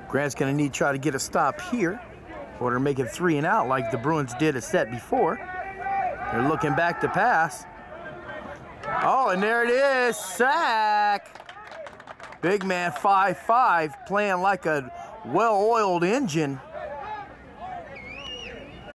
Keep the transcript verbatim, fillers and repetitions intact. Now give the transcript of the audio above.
Grant's going to need to try to get a stop here in order to make it three and out like the Bruins did a set before. They're looking back to pass. Oh, and there it is, sack. Big man five five playing like a well-oiled engine.